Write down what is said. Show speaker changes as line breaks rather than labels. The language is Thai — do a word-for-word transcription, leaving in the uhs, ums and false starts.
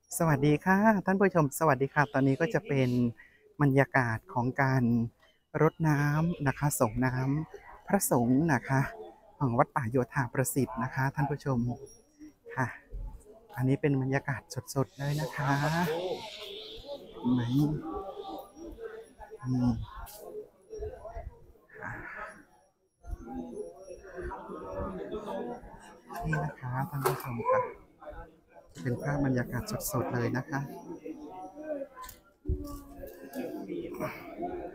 สวัสดีค่ะท่านผู้ชมสวัสดีค่ะตอนนี้ก็จะเป็นบรรยากาศของการรดน้ำนะคะส่งน้ำพระสงฆ์นะคะของวัดป่าโยธาประสิทธิ์นะคะท่านผู้ชมค่ะอันนี้เป็นบรรยากาศสดๆเลยนะคะไหนอืมนี่นะคะท่านผู้ชมค่ะเป็นภาพบรรยากาศสดๆเลยนะคะ